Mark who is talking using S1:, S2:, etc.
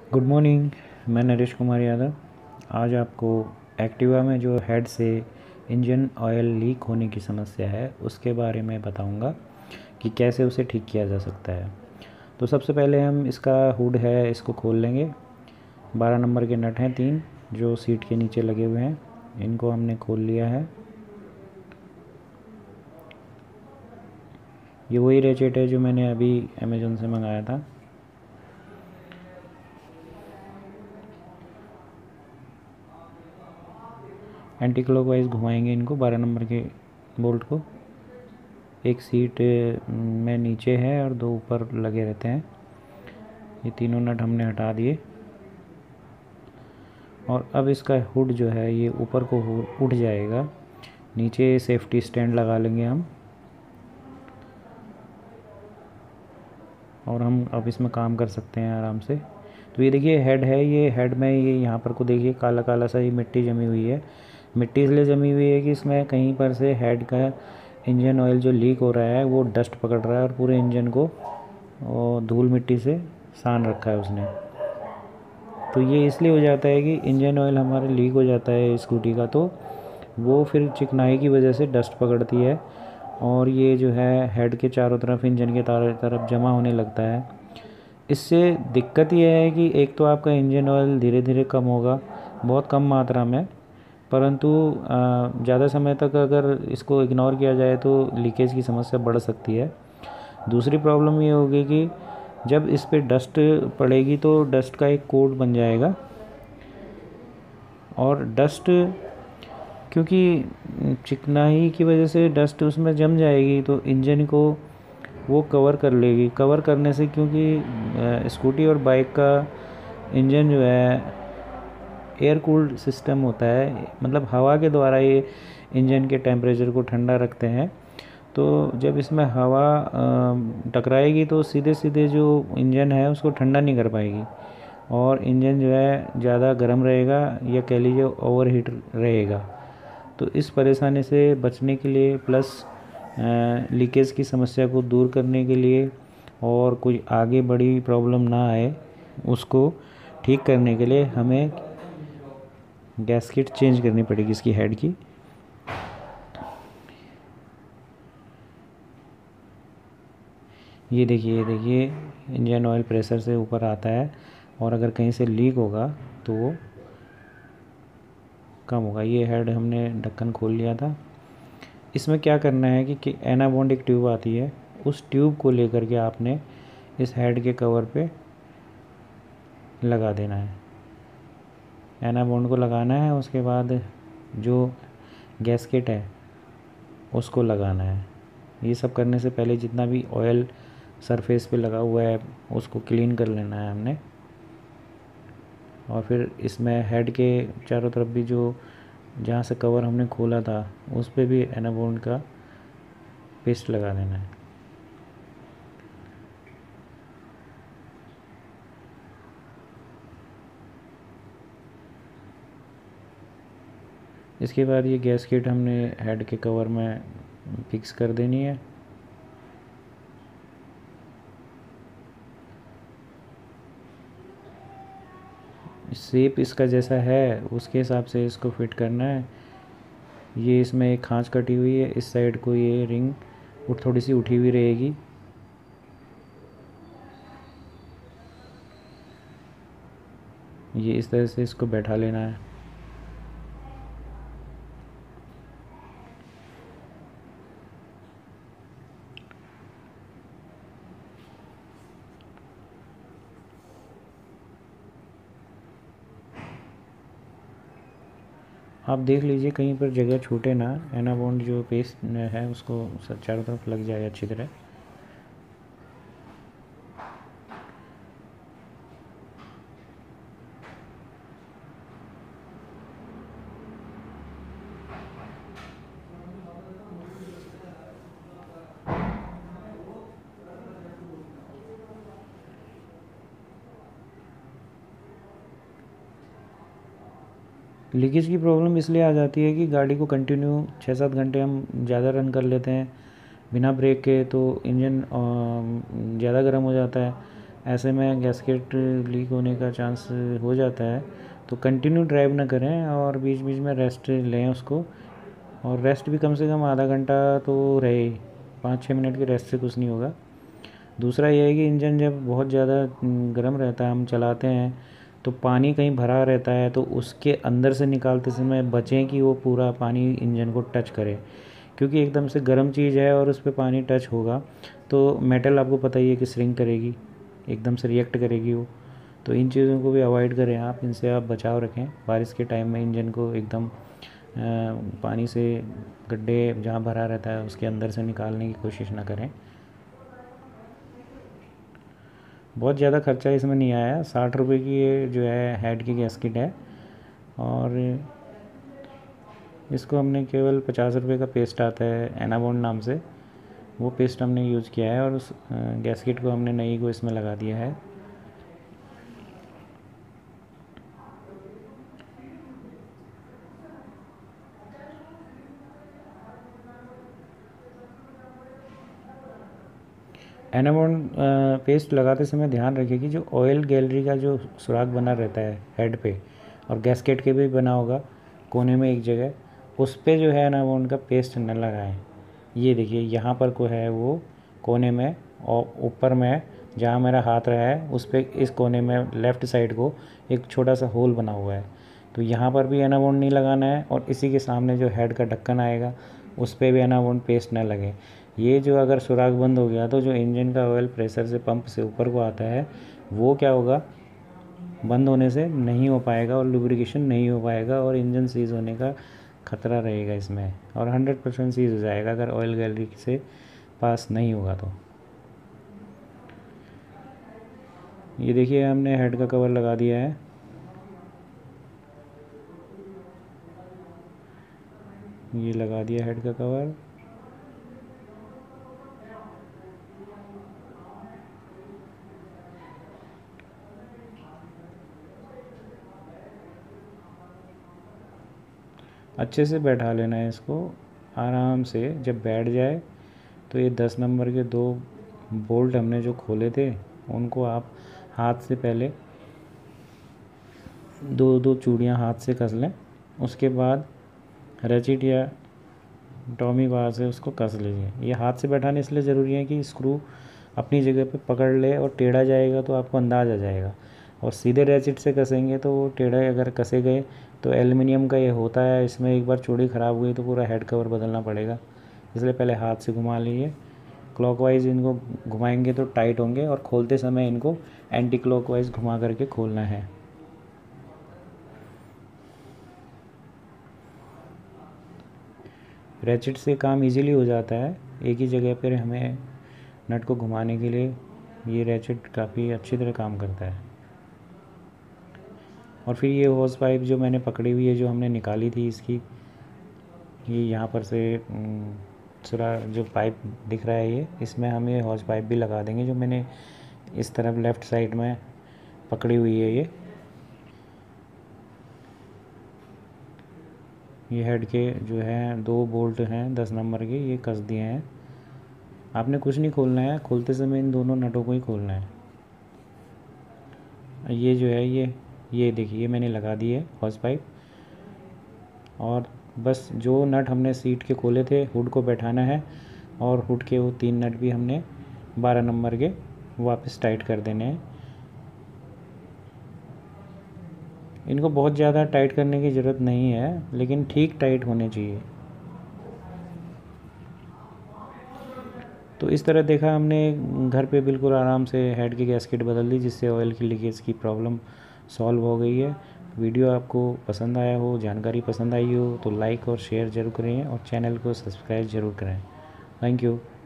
S1: Good morning. मैं नरेश कुमार यादव। आज आपको एक्टिवा में जो हेड से इंजन ऑयल लीक होने की समस्या है उसके बारे में बताऊंगा कि कैसे उसे ठीक किया जा सकता है। तो सबसे पहले हम इसका हुड है इसको खोल लेंगे। 12 नंबर के नट हैं 3 जो सीट के नीचे लगे हुए हैं, इनको हमने खोल लिया है। ये वही रेचेट है जो मैंने अभी अमेज़न से मंगाया था। एंटी क्लॉकवाइज घुमाएंगे इनको 12 नंबर के बोल्ट को। एक सीट में नीचे है और 2 ऊपर लगे रहते हैं। ये तीनों नट हमने हटा दिए और अब इसका हुड जो है ये ऊपर को उठ जाएगा। नीचे सेफ्टी स्टैंड लगा लेंगे हम और हम अब इसमें काम कर सकते हैं आराम से। तो ये देखिए हेड है, ये हेड में ये यहाँ पर को देखिए काला काला सा ये मिट्टी जमी हुई है। मिट्टी इसलिए जमी हुई है कि इसमें कहीं पर से हेड का इंजन ऑयल जो लीक हो रहा है वो डस्ट पकड़ रहा है और पूरे इंजन को और धूल मिट्टी से सान रखा है उसने। तो ये इसलिए हो जाता है कि इंजन ऑयल हमारा लीक हो जाता है स्कूटी का, तो वो फिर चिकनाई की वजह से डस्ट पकड़ती है और ये जो है हेड के चारों तरफ इंजन के तरफ जमा होने लगता है। इससे दिक्कत ये है कि एक तो आपका इंजन ऑयल धीरे धीरे कम होगा, बहुत कम मात्रा में, परंतु ज़्यादा समय तक अगर इसको इग्नोर किया जाए तो लीकेज की समस्या बढ़ सकती है। दूसरी प्रॉब्लम ये होगी कि जब इस पे डस्ट पड़ेगी तो डस्ट का एक कोट बन जाएगा और डस्ट क्योंकि चिकनाई की वजह से डस्ट उसमें जम जाएगी तो इंजन को वो कवर कर लेगी। कवर करने से क्योंकि स्कूटी और बाइक का इंजन जो है एयर कूल्ड सिस्टम होता है, मतलब हवा के द्वारा ये इंजन के टेम्परेचर को ठंडा रखते हैं। तो जब इसमें हवा टकराएगी तो सीधे सीधे जो इंजन है उसको ठंडा नहीं कर पाएगी और इंजन जो है ज़्यादा गर्म रहेगा या कह लीजिए ओवर हीट रहेगा। तो इस परेशानी से बचने के लिए प्लस लीकेज की समस्या को दूर करने के लिए और कोई आगे बड़ी प्रॉब्लम ना आए उसको ठीक करने के लिए हमें गैस्केट चेंज करनी पड़ेगी इसकी हेड की। ये देखिए इंजन ऑयल प्रेशर से ऊपर आता है और अगर कहीं से लीक होगा तो वो कम होगा। ये हेड हमने ढक्कन खोल लिया था। इसमें क्या करना है कि एनाबॉन्ड एक ट्यूब आती है, उस ट्यूब को लेकर के आपने इस हेड के कवर पे लगा देना है। एनाबॉन्ड को लगाना है, उसके बाद जो गैस्केट है उसको लगाना है। ये सब करने से पहले जितना भी ऑयल सरफेस पे लगा हुआ है उसको क्लीन कर लेना है हमने। और फिर इसमें हेड के चारों तरफ भी जो जहाँ से कवर हमने खोला था उस पे भी एनाबॉन्ड का पेस्ट लगा देना है। इसके बाद ये गैस्केट हमने हेड के कवर में फिक्स कर देनी है। शेप इसका जैसा है उसके हिसाब से इसको फिट करना है। ये इसमें एक खांच कटी हुई है, इस साइड को ये रिंग थोड़ी सी उठी हुई रहेगी। ये इस तरह से इसको बैठा लेना है। आप देख लीजिए कहीं पर जगह छूटे ना, एनाबॉन्ड जो पेस्ट है उसको चारों तरफ लग जाए अच्छी तरह। लीकेज की प्रॉब्लम इसलिए आ जाती है कि गाड़ी को कंटिन्यू 6-7 घंटे हम ज़्यादा रन कर लेते हैं बिना ब्रेक के, तो इंजन ज़्यादा गर्म हो जाता है। ऐसे में गैस्केट लीक होने का चांस हो जाता है। तो कंटिन्यू ड्राइव ना करें और बीच बीच में रेस्ट लें उसको, और रेस्ट भी कम से कम आधा घंटा तो रहे, 5-6 मिनट की रेस्ट से कुछ नहीं होगा। दूसरा ये है कि इंजन जब बहुत ज़्यादा गर्म रहता है, हम चलाते हैं तो पानी कहीं भरा रहता है, तो उसके अंदर से निकालते समय बचें कि वो पूरा पानी इंजन को टच करे, क्योंकि एकदम से गर्म चीज़ है और उस पर पानी टच होगा तो मेटल आपको पता ही है कि श्रिंक करेगी, एकदम से रिएक्ट करेगी वो। तो इन चीज़ों को भी अवॉइड करें आप, इनसे आप बचाव रखें। बारिश के टाइम में इंजन को एकदम पानी से, गड्ढे जहाँ भरा रहता है उसके अंदर से निकालने की कोशिश ना करें। बहुत ज़्यादा खर्चा इसमें नहीं आया, 60 रुपये की ये जो है हेड की गैस्केट है, और इसको हमने केवल 50 रुपये का पेस्ट आता है एनाबॉन्ड नाम से, वो पेस्ट हमने यूज़ किया है, और उस गैस्केट को हमने नई को इसमें लगा दिया है। एनाबॉन्ड पेस्ट लगाते समय ध्यान रखिए कि जो ऑयल गैलरी का जो सुराख बना रहता है हेड पे, और गैस्केट के भी बना होगा कोने में एक जगह, उस पे जो है एनाबॉन्ड का पेस्ट न लगाएं। ये देखिए यहाँ पर को है वो कोने में, और ऊपर में जहाँ मेरा हाथ रहा है उस पर इस कोने में लेफ़्ट साइड को एक छोटा सा होल बना हुआ है, तो यहाँ पर भी एनाबॉन्ड नहीं लगाना है, और इसी के सामने जो हेड का ढक्कन आएगा उस पर भी एनाबॉन्ड पेस्ट न लगे। ये जो अगर सुराख बंद हो गया तो जो इंजन का ऑयल प्रेशर से पंप से ऊपर को आता है वो क्या होगा, बंद होने से नहीं हो पाएगा और लुब्रिकेशन नहीं हो पाएगा, और इंजन सीज़ होने का ख़तरा रहेगा इसमें, और 100% सीज़ हो जाएगा अगर ऑयल गैलरी से पास नहीं होगा तो। ये देखिए हमने हेड का कवर लगा दिया है। ये लगा दिया हेड का कवर। अच्छे से बैठा लेना है इसको आराम से। जब बैठ जाए तो ये 10 नंबर के 2 बोल्ट हमने जो खोले थे उनको आप हाथ से पहले 2-2 चूड़ियाँ हाथ से कस लें, उसके बाद रेचिट या टॉमी बार से उसको कस लीजिए। ये हाथ से बैठाने इसलिए ज़रूरी है कि स्क्रू अपनी जगह पे पकड़ ले, और टेढ़ा जाएगा तो आपको अंदाज़ आ जाएगा, और सीधे रेचिट से कसेंगे तो वो टेढ़े अगर कसे गए तो एल्युमिनियम का ये होता है, इसमें एक बार चूड़ी ख़राब हुई तो पूरा हेड कवर बदलना पड़ेगा, इसलिए पहले हाथ से घुमा लीजिए। क्लॉकवाइज़ इनको घुमाएंगे तो टाइट होंगे, और खोलते समय इनको एंटी क्लॉकवाइज़ घुमा करके खोलना है। रेचिट से काम इजीली हो जाता है, एक ही जगह पर हमें नट को घुमाने के लिए ये रेचिट काफ़ी अच्छी तरह काम करता है। और फिर ये होस पाइप जो मैंने पकड़ी हुई है, जो हमने निकाली थी इसकी, ये यहाँ पर से पूरा जो पाइप दिख रहा है ये, इसमें हम ये हॉज पाइप भी लगा देंगे, जो मैंने इस तरफ लेफ़्ट साइड में पकड़ी हुई है। ये हेड के जो है 2 बोल्ट हैं 10 नंबर के, ये कस दिए हैं। आपने कुछ नहीं खोलना है, खोलते समय इन दोनों नटों को ही खोलना है। ये जो है ये देखिए मैंने लगा दी है हॉज पाइप, और बस जो नट हमने सीट के खोले थे हुड को बैठाना है, और हुड के वो 3 नट भी हमने 12 नंबर के वापस टाइट कर देने हैं। इनको बहुत ज़्यादा टाइट करने की ज़रूरत नहीं है, लेकिन ठीक टाइट होने चाहिए। तो इस तरह देखा हमने घर पे बिल्कुल आराम से हेड की गैस्केट बदल दी, जिससे ऑयल की लीकेज की प्रॉब्लम सॉल्व हो गई है। वीडियो आपको पसंद आया हो, जानकारी पसंद आई हो तो लाइक और शेयर ज़रूर करें, और चैनल को सब्सक्राइब ज़रूर करें। Thank you.